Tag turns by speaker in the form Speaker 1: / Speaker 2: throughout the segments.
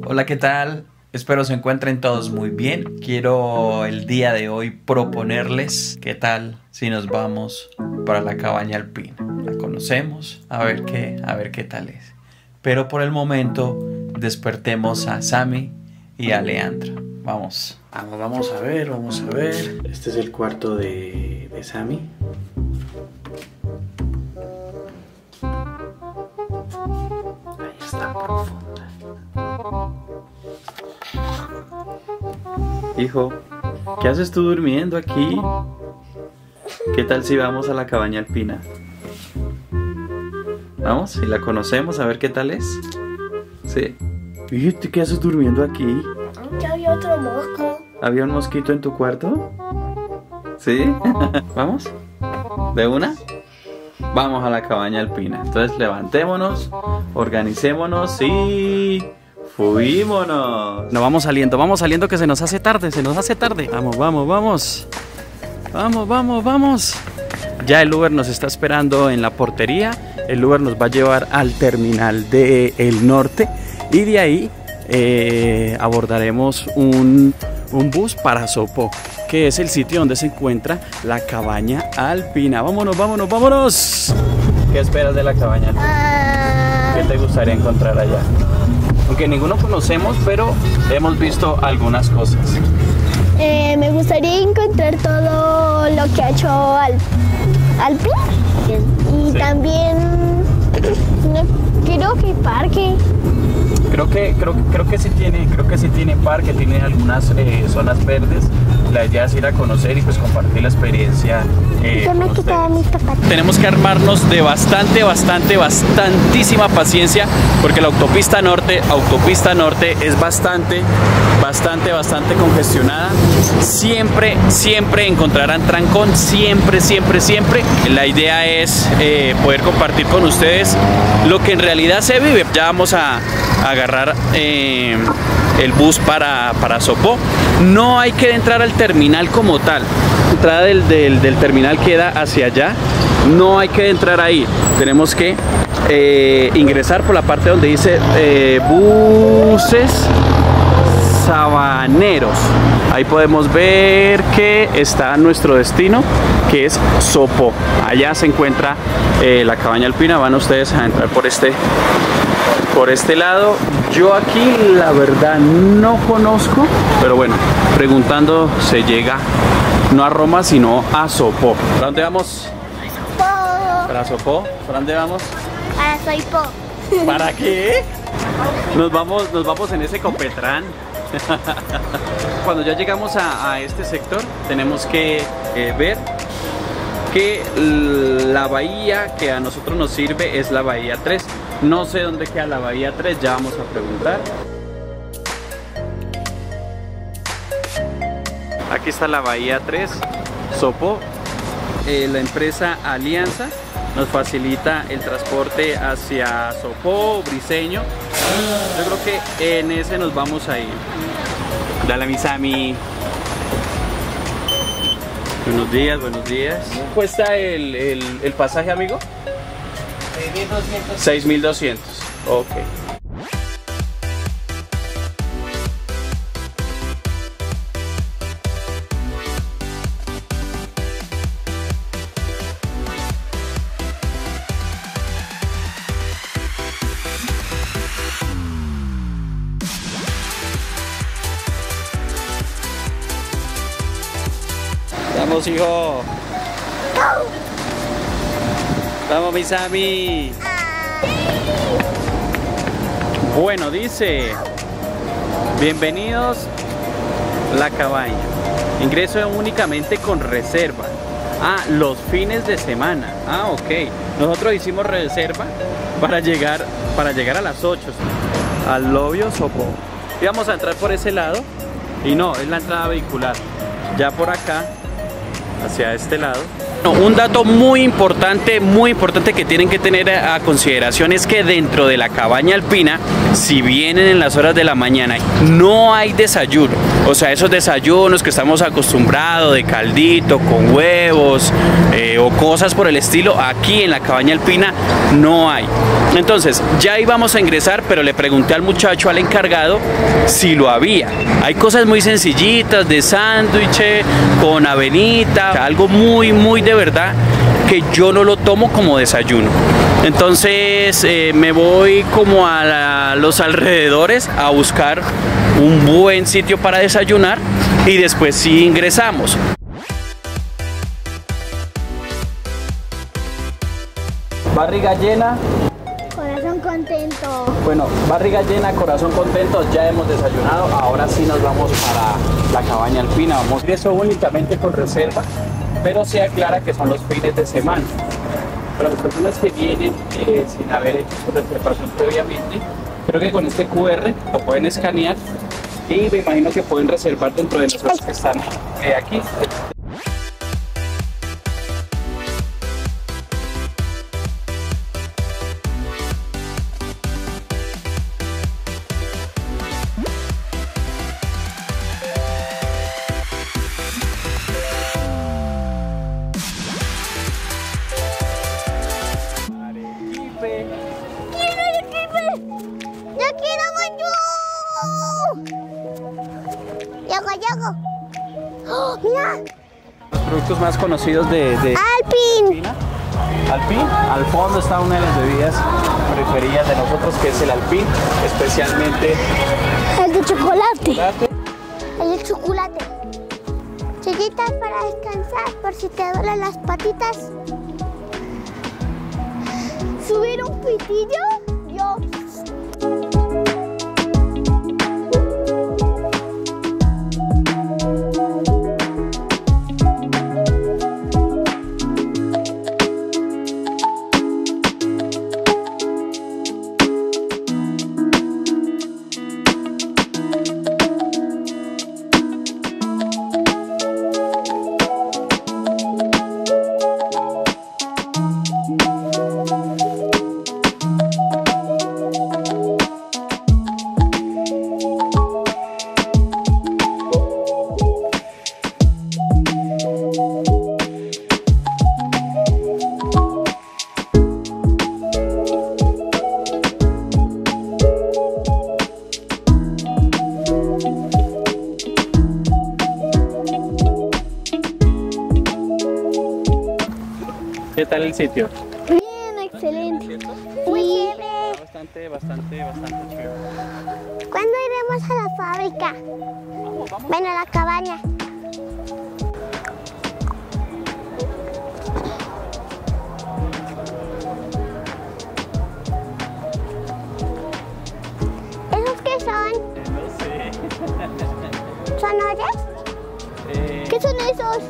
Speaker 1: Hola, ¿qué tal? Espero se encuentren todos muy bien. Quiero el día de hoy proponerles qué tal si nos vamos para la cabaña alpina. La conocemos, a ver qué tal es. Pero por el momento despertemos a Sammy y a Leandro. Vamos a ver. Este es el cuarto de Sammy. Ahí está profunda. Hijo, ¿qué haces tú durmiendo aquí? ¿Qué tal si vamos a la cabaña alpina? Vamos, si la conocemos, a ver qué tal es. Sí. ¿Y tú qué haces durmiendo aquí?
Speaker 2: Ya había otro mosco.
Speaker 1: ¿Había un mosquito en tu cuarto? ¿Sí? ¿Vamos? ¿De una? Vamos a la cabaña alpina. Entonces levantémonos, organicémonos y... ¡fuímonos! No, vamos saliendo que se nos hace tarde, Vamos. Ya el Uber nos está esperando en la portería. El Uber nos va a llevar al terminal del norte y de ahí abordaremos un bus para Sopó, que es el sitio donde se encuentra la cabaña alpina. ¡Vámonos! ¿Qué esperas de la cabaña alpina? ¿Qué te gustaría encontrar allá? Aunque ninguno conocemos, pero hemos visto algunas cosas.
Speaker 2: Me gustaría encontrar todo lo que ha hecho Alpi. Y sí. También creo que parque. Creo que sí tiene parque, tiene algunas zonas verdes. La idea es ir a conocer y pues compartir la experiencia. Tenemos que armarnos de bastantísima paciencia, porque la autopista norte es bastante congestionada. Siempre encontrarán trancón, siempre. La idea es poder compartir con ustedes lo que en realidad se vive. Ya vamos a agarrar el bus para Sopó. No hay que entrar al terminal como tal. La entrada del terminal queda hacia allá. No hay que entrar ahí. Tenemos que ingresar por la parte donde dice buses sabaneros. Ahí podemos ver que está nuestro destino, que es Sopó. Allá se encuentra la cabaña alpina. Van ustedes a entrar por este lado. Yo aquí la verdad no conozco, pero bueno, preguntando se llega no a Roma sino a Sopó. ¿Para dónde vamos? ¿Para Sopó? ¿Para dónde vamos? Para Sopó.
Speaker 1: ¿Para qué? Nos vamos en ese copetrán. Cuando ya llegamos a este sector tenemos que ver que la bahía que a nosotros nos sirve es la bahía 3. No sé dónde queda la bahía 3, ya vamos a preguntar. Aquí está la bahía 3, Sopó. La empresa Alianza nos facilita el transporte hacia Sopó, Briseño. Yo creo que en ese nos vamos a ir. Dale a mi Sammy. Buenos días. ¿Cómo cuesta el pasaje, amigo? 6.200. Ok. Vamos, hijo. Vamos, mi Sammy. Bueno, dice: bienvenidos a la cabaña. Ingreso únicamente con reserva. Los fines de semana. Ok. Nosotros hicimos reserva para llegar a las 8 al Lobio Sopó. Íbamos a entrar por ese lado y no, es la entrada vehicular. Ya por acá, hacia este lado,
Speaker 2: Un dato muy importante que tienen que tener a consideración es que dentro de la cabaña alpina, si vienen en las horas de la mañana, no hay desayuno. O sea, esos desayunos que estamos acostumbrados de caldito con huevos o cosas por el estilo, aquí en la cabaña alpina no hay. Entonces, ya íbamos a ingresar, pero le pregunté al muchacho, al encargado, si lo había. Hay cosas muy sencillitas de sándwich con avenita, algo muy de verdad que yo no lo tomo como desayuno. Entonces me voy como a los alrededores a buscar un buen sitio para desayunar y después sí ingresamos. Barriga llena,
Speaker 3: corazón contento.
Speaker 2: bueno, barriga llena, corazón contento, ya hemos desayunado, ahora sí nos vamos para la cabaña alpina. Vamos a ir eso únicamente con reserva, pero se aclara que son los fines de semana. Para las personas que vienen sin haber hecho su reservación previamente, creo que con este QR lo pueden escanear y me imagino que pueden reservar dentro de nosotros que están aquí.
Speaker 3: ¡Yo quiero mango! ¡Yago! ¡Oh, mira!
Speaker 2: Los productos más conocidos de
Speaker 3: ¡Alpin!
Speaker 2: Alpin. Al fondo está una de las bebidas preferidas de nosotros, que es el Alpin, especialmente
Speaker 3: El de chocolate.
Speaker 2: chocolate.
Speaker 3: El de chocolate. Sillitas para descansar por si te duelen las patitas. ¿Subir un pitillo? Yo.
Speaker 2: ¿Qué tal el sitio?
Speaker 3: Bien, excelente. Muy chévere.
Speaker 2: Bastante chévere.
Speaker 3: ¿Cuándo iremos a la fábrica? Bueno, a la cabaña. ¿Esos qué son?
Speaker 2: No sé.
Speaker 3: ¿Son ollas? ¿Qué son esos?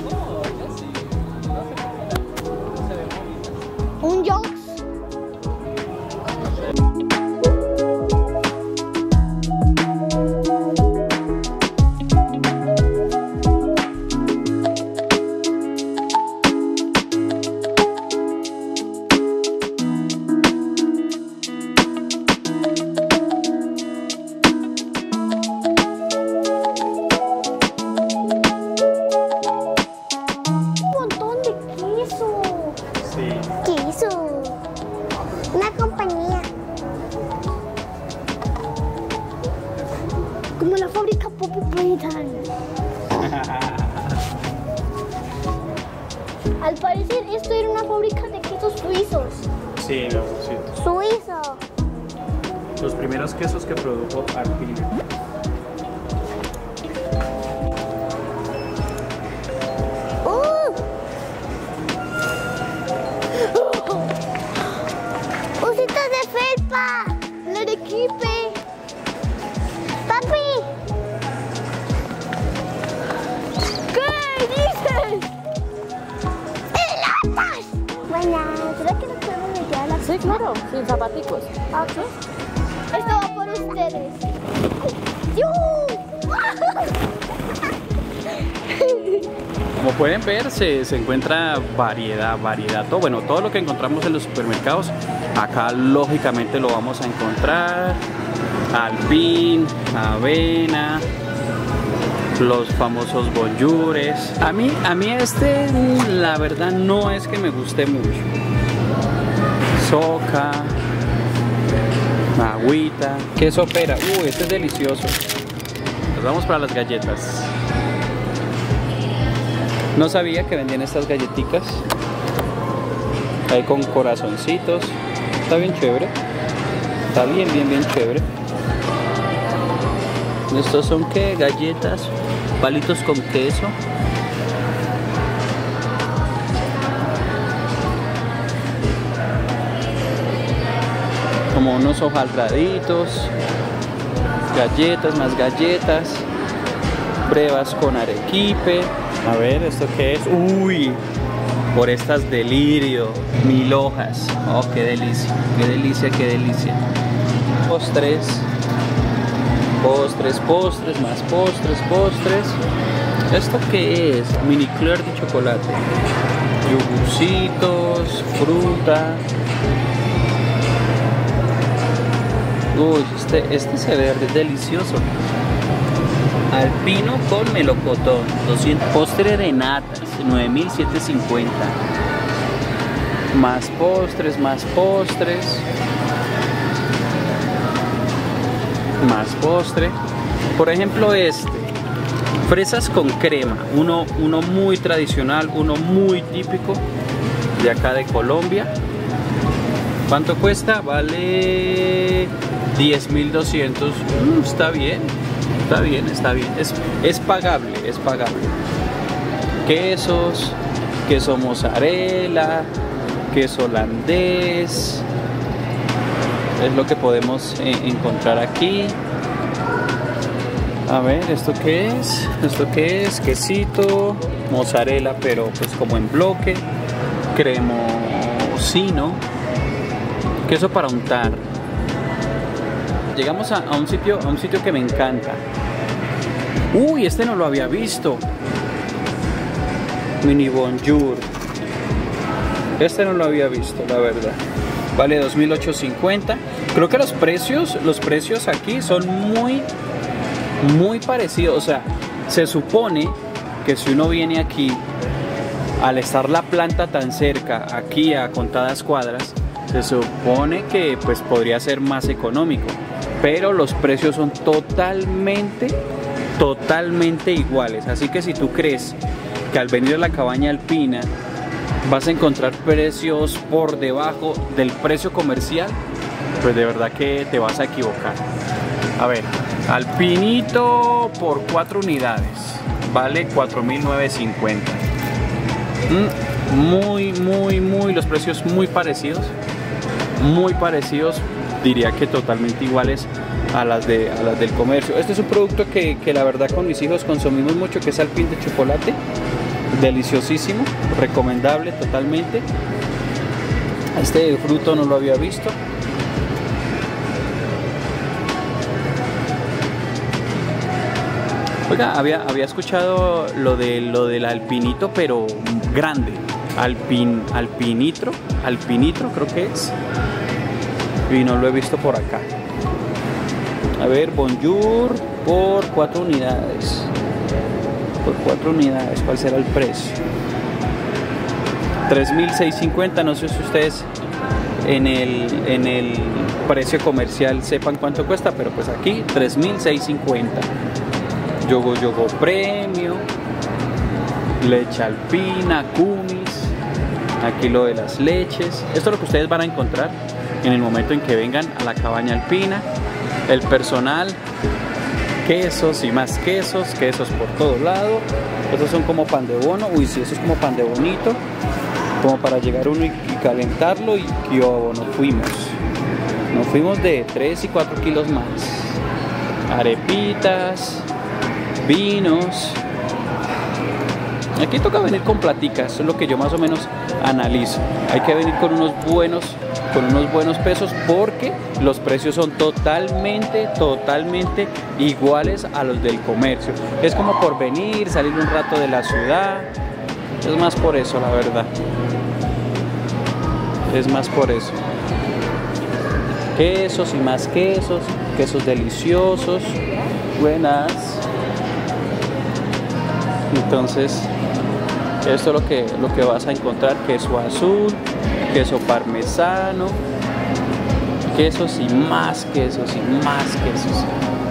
Speaker 3: Un yox. Un montón de queso.
Speaker 2: Sí.
Speaker 3: Queso. Una compañía. Como la fábrica Poppy Playtime. Al parecer esto era una fábrica de quesos suizos.
Speaker 2: Sí, sí.
Speaker 3: Suizo.
Speaker 2: Los primeros quesos que produjo Alpin.
Speaker 3: ¡Ositos de felpa! ¡La de Arequipe! ¡Papi! ¿Qué dices? ¡Pelotas! Buenas, ¿será que nos podemos meter a la...
Speaker 4: Sí, claro, sin zapaticos.
Speaker 3: Ok. Esto va por ustedes. ¡Yu!
Speaker 2: Como pueden ver, se encuentra variedad, todo, bueno, todo lo que encontramos en los supermercados, acá lógicamente lo vamos a encontrar. Alpín, avena, los famosos bonjours. A mí este, la verdad, no es que me guste mucho. Soca, agüita, queso pera. Este es delicioso. Nos vamos para las galletas. No sabía que vendían estas galletitas. Ahí con corazoncitos. Está bien chévere. Está bien chévere. Estos son ¿qué? Galletas, palitos con queso. Como unos hojaldraditos. Galletas, más galletas. Brevas con arequipe. A ver, ¿esto qué es? Uy, por estas delirio. 1000 hojas. Oh, qué delicia, qué delicia, qué delicia. Postres, más postres. ¿Esto qué es? Mini Eclair de chocolate. Yogurcitos, fruta. Uy, este se ve delicioso. Alpino con melocotón, 200. Postre de natas, 9.750. Más postres. Más postre. Por ejemplo fresas con crema, uno muy tradicional, uno muy típico de acá de Colombia. ¿Cuánto cuesta? Vale 10.200. Está bien. Es pagable. Quesos, queso mozzarella, queso holandés. Es lo que podemos encontrar aquí. A ver, ¿esto qué es? Quesito, mozzarella, pero pues como en bloque. Cremosino. Queso para untar. Llegamos a un sitio que me encanta. Uy, este no lo había visto. Mini bonjour. Este no lo había visto, la verdad. Vale 2.850. Creo que los precios aquí son muy parecidos. O sea, se supone que si uno viene aquí, al estar la planta tan cerca, aquí a contadas cuadras, se supone que pues podría ser más económico. Pero los precios son totalmente iguales. Así que si tú crees que al venir a la cabaña alpina vas a encontrar precios por debajo del precio comercial, pues de verdad que te vas a equivocar. A ver, alpinito por 4 unidades vale 4.950. Los precios muy parecidos, diría que totalmente iguales a las del comercio. Este es un producto que la verdad con mis hijos consumimos mucho, que es alpín de chocolate. Deliciosísimo, recomendable totalmente. Este fruto no lo había visto. Oiga, había escuchado lo del alpinito, pero grande. Alpinitro creo que es. Y no lo he visto por acá. A ver, bonjour por 4 unidades. ¿Cuál será el precio? 3.650. No sé si ustedes en el precio comercial sepan cuánto cuesta, pero pues aquí 3.650. Yogo premio, leche alpina, kumis. Aquí lo de las leches. Esto es lo que ustedes van a encontrar en el momento en que vengan a la cabaña alpina. El personal, quesos y más quesos por todos lados. Estos son como pan de bono. Uy, sí, eso es como pan de bonito, como para llegar uno y calentarlo. Y nos fuimos de 3 y 4 kilos más. Arepitas, vinos. Aquí toca venir con platicas, eso es lo que yo más o menos analizo. Hay que venir con unos buenos pesos, porque los precios son totalmente iguales a los del comercio. Es como por venir, salir un rato de la ciudad,
Speaker 1: Es más por eso, la verdad. Es más por eso. Quesos y más quesos. Quesos deliciosos. Buenas. Entonces, esto es lo que vas a encontrar. Queso azul, queso parmesano, quesos y más quesos y más quesos.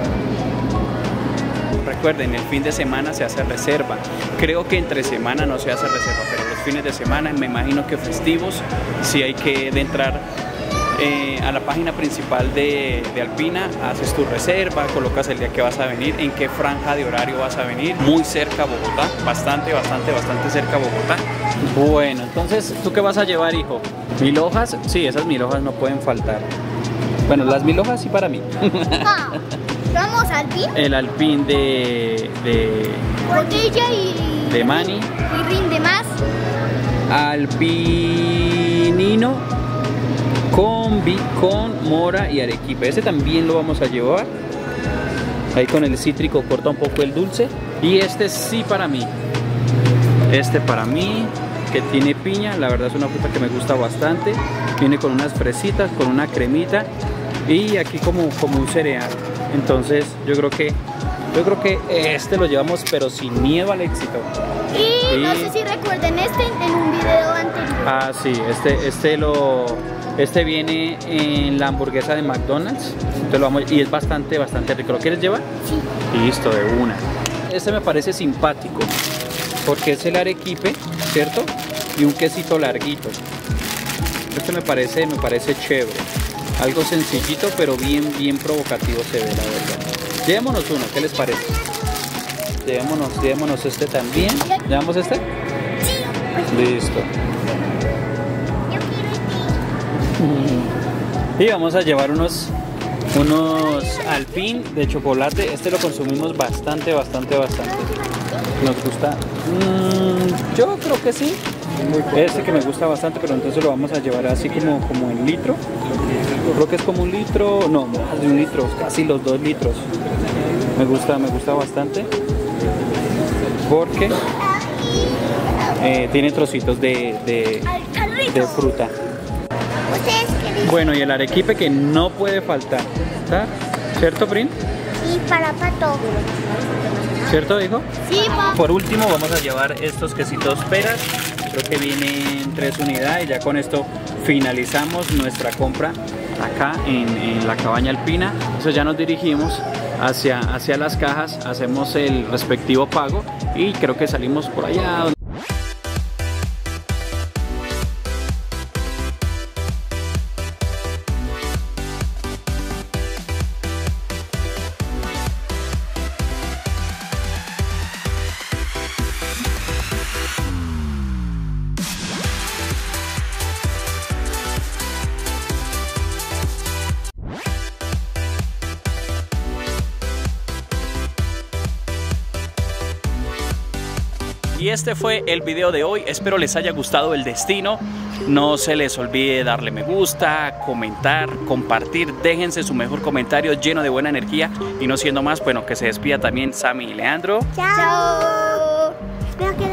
Speaker 1: Recuerden, el fin de semana se hace reserva. Creo que entre semana no se hace reserva, pero los fines de semana, me imagino que festivos, sí hay que entrar a la página principal de Alpina, haces tu reserva, colocas el día que vas a venir, en qué franja de horario vas a venir, muy cerca a Bogotá, bastante cerca a Bogotá. Bueno, entonces, ¿tú qué vas a llevar, hijo? ¿Mil hojas? Sí, esas 1000 hojas no pueden faltar. Bueno, las 1000 hojas sí para mí.
Speaker 3: ¿Vamos al Alpin?
Speaker 1: El Alpin de
Speaker 3: Botella y...
Speaker 1: de Mani.
Speaker 3: Y rinde más.
Speaker 1: Alpinino con mora y arequipe. Ese también lo vamos a llevar. Ahí con el cítrico corta un poco el dulce. Y este sí para mí. Este para mí, que tiene piña. La verdad es una fruta que me gusta bastante. Viene con unas fresitas, con una cremita. Y aquí como un cereal. Entonces yo creo que este lo llevamos pero sin miedo al éxito.
Speaker 3: Y no sé si recuerden en un video anterior.
Speaker 1: Ah, sí, este viene en la hamburguesa de McDonald's. Entonces lo vamos, y es bastante rico. ¿Lo quieres llevar?
Speaker 3: Sí.
Speaker 1: Listo, de una. Este me parece simpático porque es el arequipe, ¿cierto? Y un quesito larguito. Este me parece chévere. Algo sencillito pero bien provocativo se ve, la verdad. Llevémonos uno, ¿qué les parece? Llevémonos este también. ¿Llevamos este?
Speaker 3: Sí.
Speaker 1: Listo.
Speaker 3: Yo quiero este.
Speaker 1: Y vamos a llevar unos Alpin de chocolate. Este lo consumimos bastante. Nos gusta. Yo creo que sí. Este que me gusta bastante, pero entonces lo vamos a llevar así como en litro. Creo que es como 1 litro, no, más de 1 litro, casi los 2 litros. Me gusta bastante porque tiene trocitos de fruta. Bueno, y el arequipe que no puede faltar, ¿está? ¿Cierto, Brin?
Speaker 3: Sí, para Pato.
Speaker 1: ¿Cierto, hijo?
Speaker 3: Sí, papá.
Speaker 1: Por último vamos a llevar estos quesitos peras. Creo que vienen 3 unidades y ya con esto finalizamos nuestra compra acá en la cabaña alpina. Entonces ya nos dirigimos hacia las cajas, hacemos el respectivo pago y creo que salimos por allá. Y este fue el video de hoy, espero les haya gustado el destino. No se les olvide darle me gusta, comentar, compartir, déjense su mejor comentario lleno de buena energía. Y no siendo más, bueno, que se despida también Sammy y Leandro.
Speaker 3: Chao. Espero que